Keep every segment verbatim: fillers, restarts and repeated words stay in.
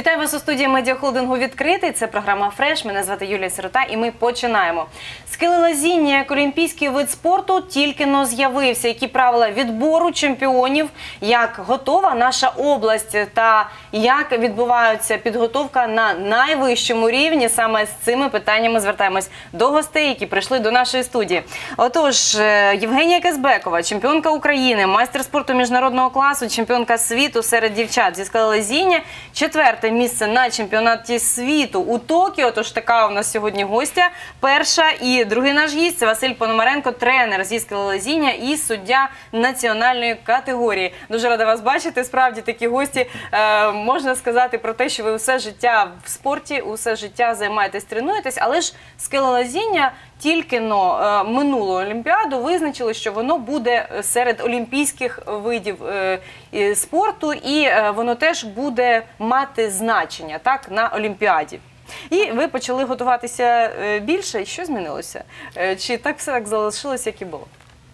Вітаю вас у студії медіахолдингу «Відкритий». Це програма «Фреш». Мене звати Юлія Сирота і ми починаємо. Скелелазіння як олімпійський вид спорту тільки-но з'явився. Які правила відбору чемпіонів, як готова наша область та як відбувається підготовка на найвищому рівні. Саме з цими питаннями звертаємось до гостей, які прийшли до нашої студії. Отож, Євгенія Кезбекова, чемпіонка України, майстер спорту міжнародного класу, чемпіонка світу серед дівчат зі скелелазіння, четверте місце на чемпіонаті світу у Токіо. Тож така у нас сьогодні гостя. Перша і другий наш гість – це Василь Пономаренко, тренер зі скелелазіння і суддя національної категорії. Дуже рада вас бачити. Справді такі гості. Е, можна сказати про те, що ви все життя в спорті, усе життя займаєтесь, тренуєтесь, але ж скелелазіння тільки-но е, минулу Олімпіаду визначили, що воно буде серед олімпійських видів е, е, спорту і е, воно теж буде мати значення так, на Олімпіаді. І ви почали готуватися більше. Що змінилося? Чи так все так залишилося, як і було?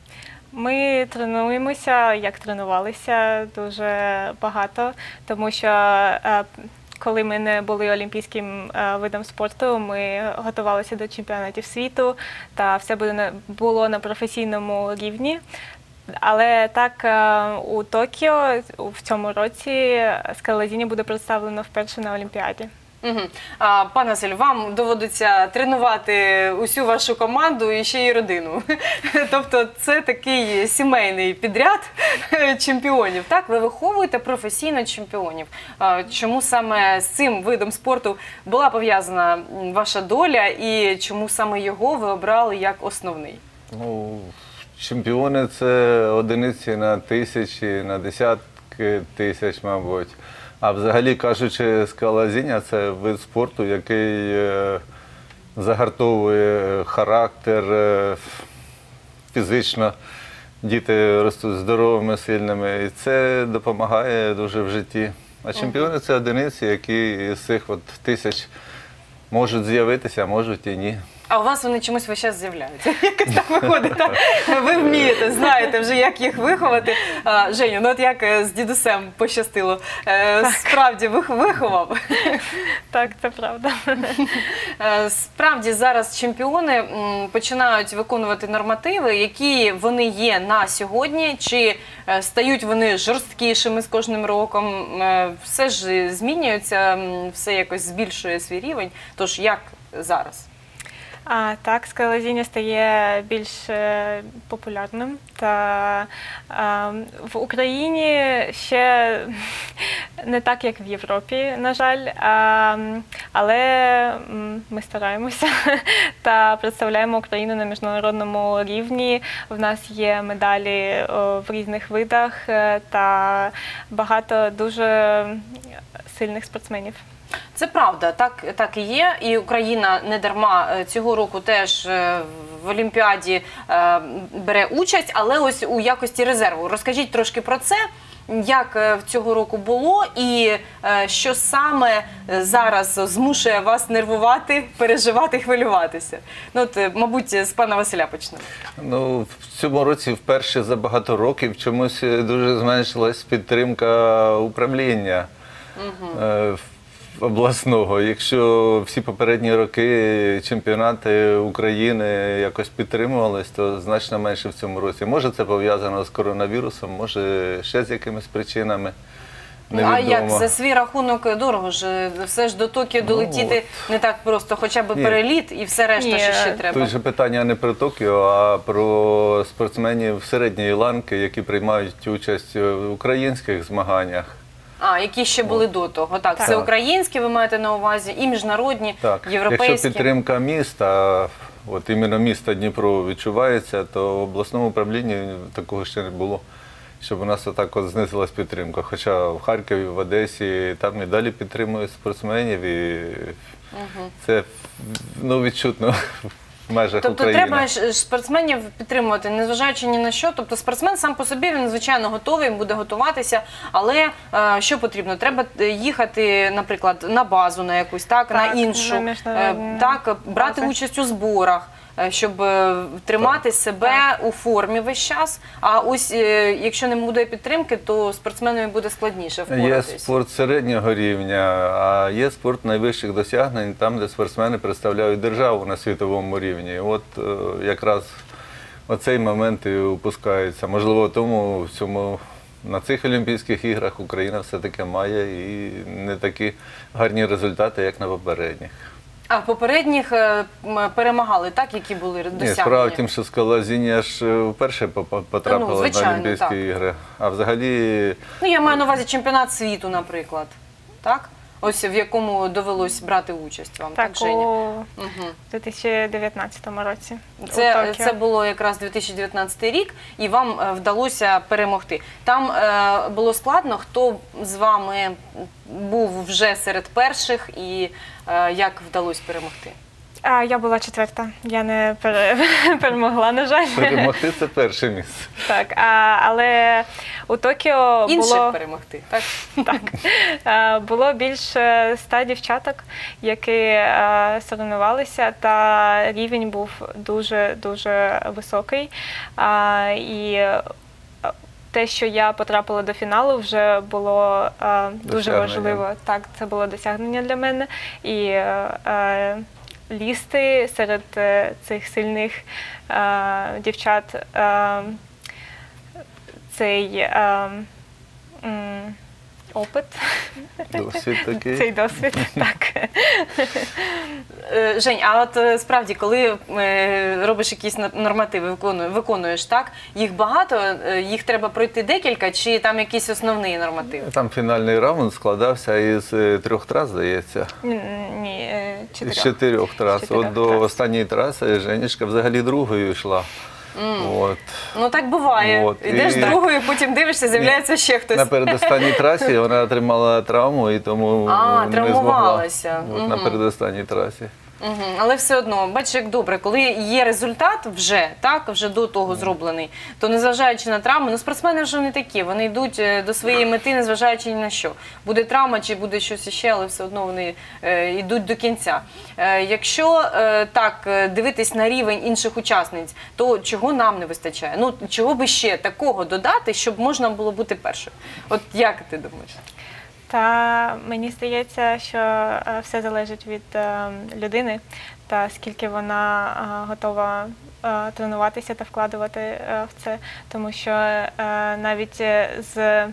Ми тренуємося, як тренувалися, дуже багато, тому що коли ми не були олімпійським видом спорту, ми готувалися до чемпіонатів світу, та все було на професійному рівні. Але так, у Токіо в цьому році скелелазіння буде представлено вперше на Олімпіаді. Угу. А, пане Василь, вам доводиться тренувати усю вашу команду і ще й родину. Тобто це такий сімейний підряд чемпіонів. Так, ви виховуєте професійно чемпіонів. А, чому саме з цим видом спорту була пов'язана ваша доля і чому саме його ви обрали як основний? Ну, чемпіони – це одиниці на тисячі, на десятки тисяч, мабуть. А взагалі, кажучи, скелелазіння – це вид спорту, який е, загартовує характер, е, фізично. Діти ростуть здоровими, сильними, і це допомагає дуже в житті. А чемпіони – це одиниці, які з цих от тисяч можуть з'явитися, а можуть і ні. А у вас вони чомусь весь час з'являються. Якось так виходить, так? Ви вмієте, знаєте вже, як їх виховати. А, Женю, ну от як з дідусем пощастило. Так. Справді виховав? Так, це правда. Справді зараз чемпіони починають виконувати нормативи, які вони є на сьогодні, чи стають вони жорсткішими з кожним роком. Все ж змінюється, все якось збільшує свій рівень. Тож як зараз? А, так, скелелазіння стає більш е, популярним, та е, в Україні ще не так, як в Європі, на жаль, а, але ми стараємося та представляємо Україну на міжнародному рівні. В нас є медалі о, в різних видах та багато дуже сильних спортсменів. Це правда, так, так і є. І Україна не дарма цього року теж в Олімпіаді е, бере участь, але ось у якості резерву. Розкажіть трошки про це, як цього року було і е, що саме зараз змушує вас нервувати, переживати, хвилюватися. Ну, от, мабуть, з пана Василя почнемо. Ну, в цьому році вперше за багато років чомусь дуже зменшилась підтримка управління. Угу. Е, обласного. Якщо всі попередні роки чемпіонати України якось підтримувались, то значно менше в цьому році. Може це пов'язано з коронавірусом, може ще з якимись причинами. Невідомо. А як за свій рахунок дорого ж? Все ж до Токіо долетіти ну, не так просто, хоча б переліт і все решта, Ні. що ще треба. Тут же питання не про Токіо, а про спортсменів середньої ланки, які приймають участь в українських змаганнях. А, які ще були От. до того. Так, так, це українські, ви маєте на увазі, і міжнародні, так. європейські. Якщо підтримка міста, от іменно міста Дніпро відчувається, то в обласному управлінні такого ще не було, щоб у нас отак от знизилась підтримка. Хоча в Харкові, в Одесі, там і далі підтримують спортсменів, і угу. це ну, відчутно. Тобто України. Треба спортсменів підтримувати, незважаючи ні на що. Тобто спортсмен сам по собі, він, звичайно, готовий, буде готуватися, але е, що потрібно? Треба їхати, наприклад, на базу на якусь, так, так на іншу, е, так, брати участь у зборах. е, щоб е, тримати себе у формі весь час. А ось е, якщо не буде підтримки, то спортсменам буде складніше Є впоратись. спорт середнього рівня, а є спорт найвищих досягнень, там, де спортсмени представляють державу на світовому рівні. От е, якраз оцей момент і упускається. Можливо, тому в цьому, на цих Олімпійських іграх Україна все-таки має і не такі гарні результати, як на попередніх. А попередніх е, м, перемагали, так, які були Ні, досягнення? справа в тім, що скалолазіння ж е, вперше попа- потрапила Ну, звичайно, на Олімпійські так. ігри. А взагалі Ну, я маю на увазі чемпіонат світу, наприклад. Так? Ось в якому довелось брати участь вам, так, Так, Женя? у Угу. дві тисячі дев'ятнадцятому році. у Це, Токіо. це було якраз дві тисячі дев'ятнадцятий рік, і вам е, вдалося перемогти. Там е, було складно, хто з вами був вже серед перших і е, як вдалося перемогти? А, я була четверта. Я не пере... перемогла, на жаль. перемогти це перше місце. Так, а, але у Токіо Інших було, перемогти, так? так, а, було більше ста дівчаток, які а, соревнувалися, та рівень був дуже-дуже високий. А, і а, те, що я потрапила до фіналу, вже було а, дуже Досягнення. важливо. Так, це було досягнення для мене. І а, лізти серед е, цих сильних е, дівчат е, цей е, м, опит, Досвід такий. цей досвід, так. Е, Жень, а от е, справді, коли е, робиш якісь на- нормативи, виконуєш, виконуєш, так? Їх багато, е, їх треба пройти декілька, чи там якийсь основний норматив? Там фінальний раунд складався із е, трьох трас, здається. Ні, ні, е, З чотирьох. чотирьох трас. Чотирьох От до трас. останньої траси Женечка взагалі другою йшла. От. Ну так буває. От, Йдеш і- другою, потім дивишся, з'являється ще хтось. На передостанній трасі вона отримала травму і тому А, не травмувалася. змогла. От, на Мгм. передостанній трасі. Угу. Але все одно, бачиш, як добре, коли є результат вже, так, вже до того зроблений, то незважаючи на травму, ну спортсмени вже не такі, вони йдуть е, до своєї мети, незважаючи ні на що. Буде травма чи буде щось іще, але все одно вони е, йдуть до кінця. Е, якщо е, так е, дивитись на рівень інших учасниць, то чого нам не вистачає? Ну, чого би ще такого додати, щоб можна було бути першою? От як ти думаєш? Та мені здається, що е, все залежить від е, людини та скільки вона е, готова е, тренуватися та вкладувати е, в це, тому що е, навіть е, з е,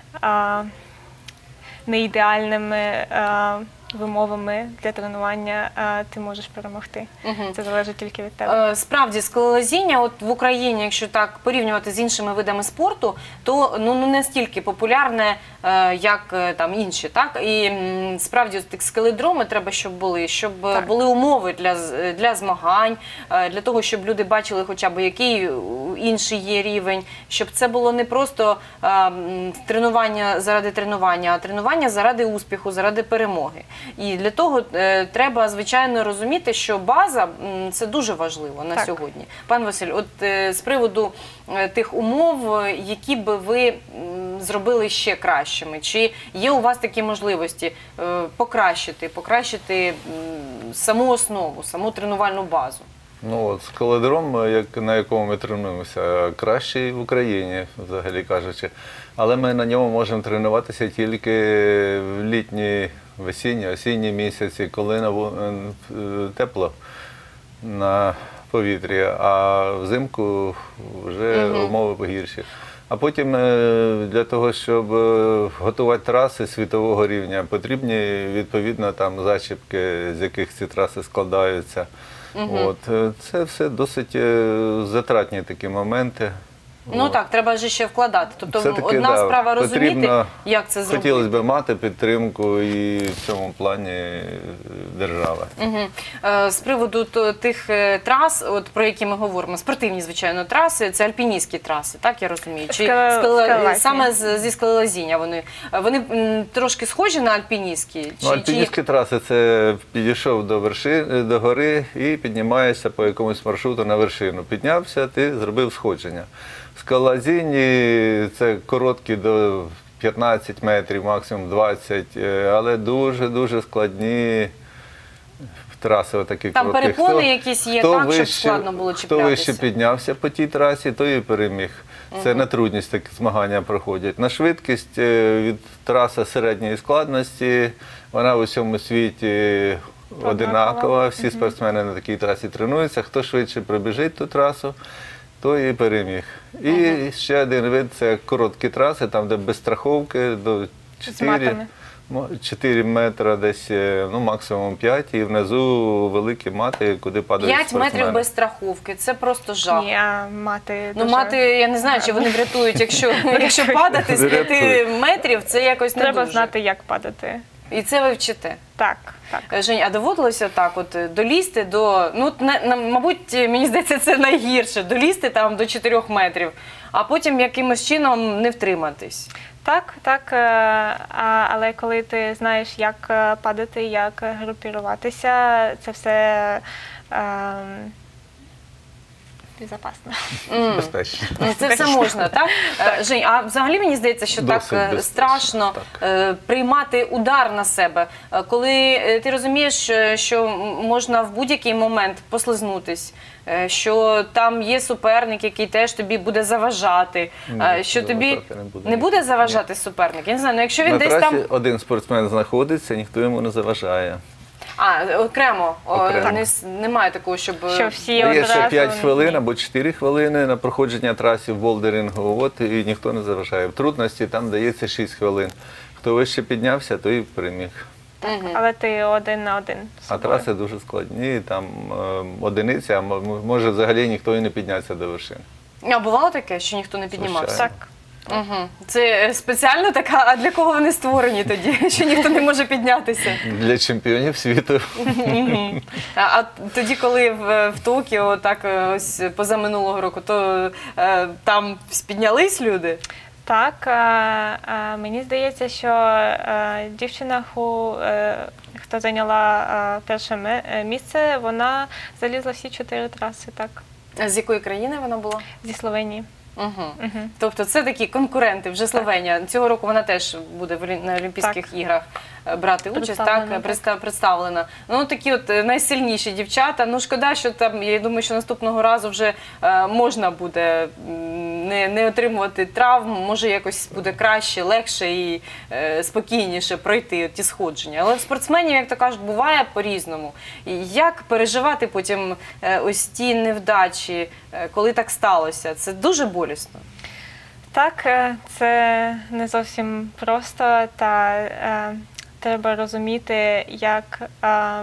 неідеальними е, вимовами для тренування е, ти можеш перемогти. Мгм. Це залежить тільки від тебе. Е, Справді, скалолазіння от в Україні, якщо так порівнювати з іншими видами спорту, то ну не настільки популярне, е, як е, там інші, так? І м, справді ось такі скеледроми треба, щоб були, щоб е, Так. були умови для з- для змагань, е, для того, щоб люди бачили, хоча б який е, інший є рівень, щоб це було не просто е, м, тренування заради тренування, а тренування заради успіху, заради перемоги. І для того е, треба, звичайно, розуміти, що база м, це дуже важливо на Так. сьогодні. Пан Василь, от е, з приводу е, тих умов, е, які би ви м, зробили ще кращими, чи є у вас такі можливості е, покращити, покращити м, саму основу, саму тренувальну базу? Ну от скалодром, як, на якому ми тренуємося, кращий в Україні, взагалі кажучи. Але ми на ньому можемо тренуватися тільки в літні, весінні, осінні місяці, коли на, ву- е, тепло на повітрі, а взимку вже Мгм. умови погірші. А потім е, для того, щоб е, готувати траси світового рівня, потрібні відповідно там зачіпки, з яких ці траси складаються. От, е, це все досить е, затратні такі моменти. Ну От. так, треба ж ще вкладати. Тобто Все-таки, одна да, справа розуміти, потрібно- як це зробити. Хотілося б мати підтримку і в цьому плані е, держави. Угу. З приводу то- тих е, трас, от про які ми говоримо, спортивні, звичайно, траси, це альпіністські траси, так я розумію? Чи Скала- скала- скалолазіння. саме з- зі скалолазіння вони, вони м, трошки схожі на альпіністські? Чи, Ну, альпіністські траси – це підійшов до верши, до гори і піднімаєшся по якомусь маршруту на вершину. Піднявся, ти зробив сходження. Скалолазінні – це короткі до п'ятнадцять метрів, максимум двадцять, е, але дуже-дуже складні траси отакі Там короткі. перепони якісь є, хто так, щоб вище- складно було Хто чіплятися? вище піднявся по тій трасі, той і переміг. Це на трудність такі змагання проходять. На швидкість е, від траса середньої складності, вона в усьому світі одинакова. Всі спортсмени на такій трасі тренуються. Хто швидше пробіжить ту трасу, той і переміг. І ще один вид – це короткі траси, там де без страховки до матами. чотири метри, десь ну, максимум п'ять, і внизу великі мати, куди падають п'ять спортсмени. метрів без страховки. Це просто жах. Ні, а мати Ну, дуже... мати, я не знаю, чи вони врятують, якщо, якщо падати з п'яти Врятують. метрів, це якось не Треба дуже. знати, як падати. І це ви вчите. Так, так. Жень, а доводилося так от долізти до, ну, на, на, мабуть, мені здається, це найгірше, долізти там до чотирьох метрів, а потім якимось чином не втриматись. Так, так, е, а- але коли ти знаєш, як е, падати, як групіруватися, це все е, безпечно. М. Безпечно. Ну, це все можна, так? Е, Жень, а взагалі мені здається, що так Досить е, безпечно, страшно так. е, приймати удар на себе, Е, коли е, ти розумієш, е, що м- можна в будь-який момент послизнутись, е, що там є суперник, який теж тобі буде заважати, е, Ні, що тобі заважати не буде. не буде заважати суперник. Я не знаю, ну якщо він На десь трасі там. один спортсмен знаходиться, ніхто йому не заважає. А, окремо, о, Окремо. Не, с- немає такого, щоб. Що всі Є одразу... ще п'ять хвилин ні. або чотири хвилини на проходження траси в болдерингу, от, і ніхто не заважає. В трудності там дається шість хвилин. Хто вище піднявся, той і переміг. Але ти один на один з А собою. траси дуже складні, там е, одиниці, а м- може взагалі ніхто і не підняться до вершини. А бувало таке, що ніхто не піднімався? Звичайно. Так. Угу. Це спеціально така, а для кого вони створені тоді, що ніхто не може піднятися? Для чемпіонів світу. Мгм. А, а тоді, коли в, в Токіо, так е, ось позаминулого року, то е, там піднялись люди? Так, е, е, мені здається, що е, дівчина, ху, е, хто зайняла е, перше ме- е, місце, вона залізла всі чотири траси, так, З якої країни вона була? зі Словенії. Угу. Мгм. Тобто це такі конкуренти, вже Словенія. Цього року вона теж буде в Олі- на Олімпійських іграх е, брати участь, Представлена, так, так. Представ- представлена. Ну, такі от е, найсильніші дівчата. Ну, шкода, що там, я думаю, що наступного разу вже е, можна буде м, не, не отримувати травм, може якось буде краще, легше і е, спокійніше пройти ті сходження. Але в спортсменів, як то кажуть, буває по-різному. І як переживати потім е, ось ті невдачі, е, коли так сталося? Це дуже болісно. Так, е, це не зовсім просто, та е, треба розуміти, як е,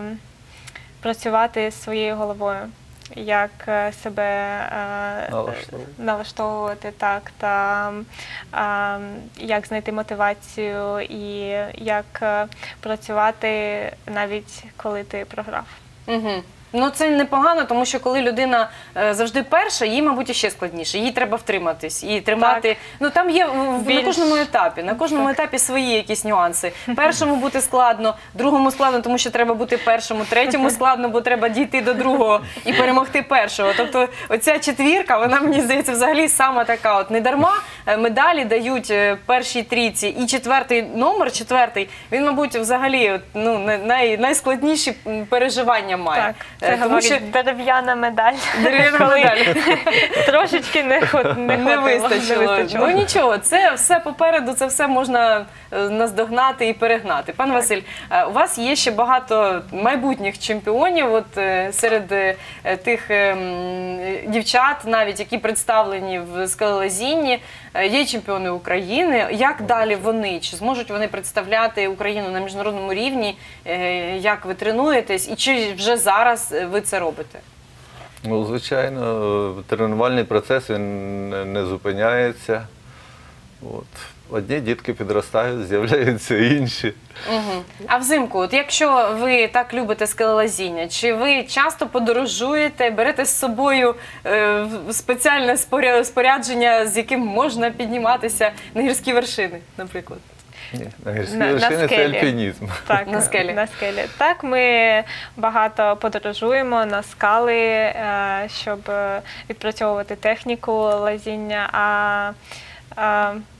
працювати зі своєю головою, як е, себе е, Налаштовувати. налаштовувати, так, та е, як знайти мотивацію і як е, працювати навіть коли ти програв. Угу. Ну це непогано, тому що коли людина е, завжди перша, їй, мабуть, іще складніше. Їй треба втриматись і тримати. Так. Ну там є в- в- Більш- на кожному етапі, на кожному етапі свої якісь нюанси. Першому бути складно, другому складно, тому що треба бути першому, третьому складно, бо треба дійти до другого і перемогти першого. Тобто, оця четвірка, вона мені здається, взагалі сама така. От не дарма е, медалі дають е, першій трійці, і четвертий номер, четвертий, він, мабуть, взагалі от, ну най- най, найскладніші м, переживання має. Так, Е, це тому говорить що дерев'яна медаль. дерев'яна Коли медаль. Трошечки не, ход- не, Не хватило, вистачило. не вистачило. Ну нічого, це все попереду, це все можна е, наздогнати і перегнати. Пан Василь, е, у вас є ще багато майбутніх чемпіонів, от е, серед е, тих е, м, дівчат, навіть які представлені в скелелазінні, е, є чемпіони України. Як далі вони? Чи зможуть вони представляти Україну на міжнародному рівні? Е, Як ви тренуєтесь? І чи вже зараз ви це робите? Ну, звичайно, тренувальний процес він не- не зупиняється. От. Одні дітки підростають, з'являються інші. Угу. А взимку, от якщо ви так любите скелелазіння, чи ви часто подорожуєте, берете з собою е, в- спеціальне споря- спорядження, з яким можна підніматися на гірські вершини, наприклад? Ні, на гірські На- на вершини це скелі. альпінізм. Так, На скелі. На скелі. Так, ми багато подорожуємо на скали, е, щоб е, відпрацьовувати техніку лазіння. А, е,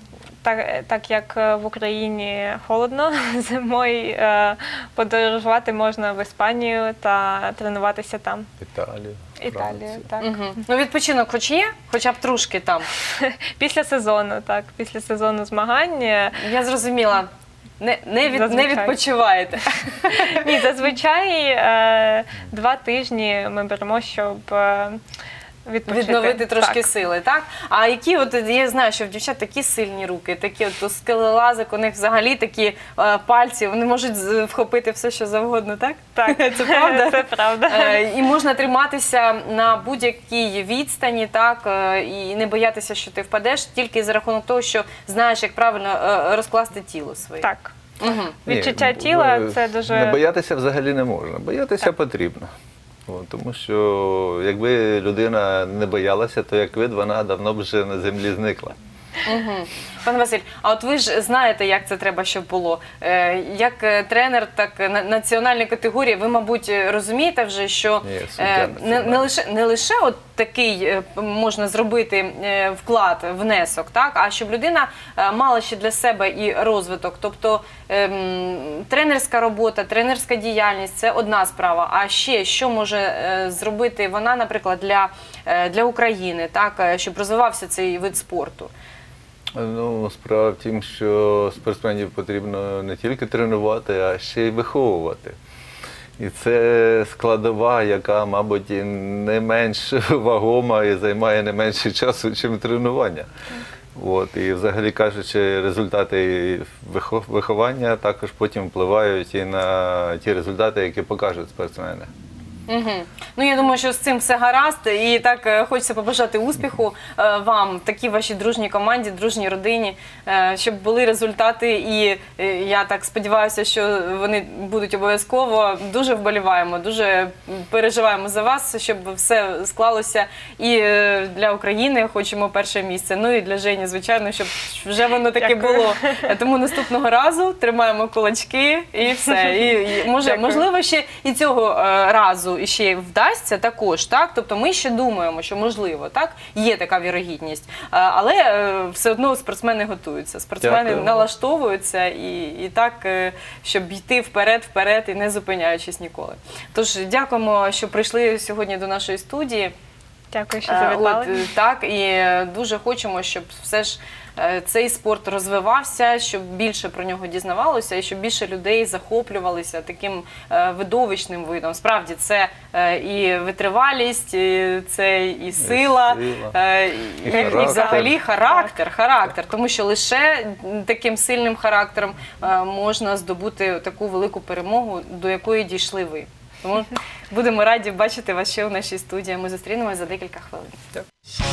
так, так як в Україні холодно, зимою е, подорожувати можна в Іспанію та тренуватися там. Італію, Італію, Францію. так. Мгм. Ну, відпочинок хоч є, хоча б трошки там. Після сезону, так, після сезону змагань. е, Я зрозуміла. Не, не, від, не Зазвичай. відпочиваєте. Ні, зазвичай е, два тижні ми беремо, щоб е, відпочити. Відновити трошки Так. сили, так? А які от, я знаю, що в дівчат такі сильні руки, такі от скелелазик, у них взагалі такі е, пальці, вони можуть з- вхопити все, що завгодно, так? Так, Це правда? Це правда. Е, І можна триматися на будь-якій відстані, так, е, і не боятися, що ти впадеш, тільки за рахунок того, що знаєш, як правильно е, розкласти тіло своє. Так. Мгм. Відчуття Ні, тіла бо- це дуже- Не боятися взагалі не можна. Боятися потрібно. От, тому що якби людина не боялася, то як вид вона давно б вже на землі зникла. Мгм. Пане Василь, а от ви ж знаєте, як це треба, щоб було. Е, Як е, тренер, так і на- національної категорії, ви, мабуть, розумієте вже, що Ні, суддя е, не, не національний. лише не лише от такий е, можна зробити е, вклад, внесок, так, а щоб людина е, мала ще для себе і розвиток. Тобто ем, тренерська робота, тренерська діяльність це одна справа. А ще що може е, зробити вона, наприклад, для, е, для України, так, е, щоб розвивався цей вид спорту? Ну, справа в тім, що спортсменів потрібно не тільки тренувати, а ще й виховувати. І це складова, яка, мабуть, і не менш вагома і займає не менше часу, ніж тренування. От, і взагалі кажучи, результати вихо- виховання також потім впливають і на ті результати, які покажуть спортсмени. Угу. Ну, я думаю, що з цим все гаразд. І так е, хочеться побажати успіху е, вам, такій вашій дружній команді, дружній родині, е, щоб були результати. І е, я так сподіваюся, що вони будуть обов'язково. Дуже вболіваємо, дуже переживаємо за вас, щоб все склалося. І е, для України хочемо перше місце. Ну і для Жені, звичайно, щоб вже воно таке Дякую. було. Тому наступного разу тримаємо кулачки і все. І, і може, Дякую. можливо, ще і цього е, разу і ще й вдасться також, так? Тобто ми ще думаємо, що можливо, так? Є така вірогідність. Е, Але е, все одно спортсмени готуються, спортсмени Дякую. налаштовуються і, і так, е, щоб йти вперед, вперед і не зупиняючись ніколи. Тож дякуємо, що прийшли сьогодні до нашої студії. Дякую, що Е, завітали. От, е, так, і е, дуже хочемо, щоб все ж е, цей спорт розвивався, щоб більше про нього дізнавалося і щоб більше людей захоплювалися таким е, видовищним видом. Справді, це е, і витривалість, і це і сила, сила, е, і, і і характер. взагалі характер, характер. Тому що лише таким сильним характером е, можна здобути таку велику перемогу, до якої дійшли ви. Тому будемо раді бачити вас ще у нашій студії. Ми зустрінемось за декілька хвилин. Дякую.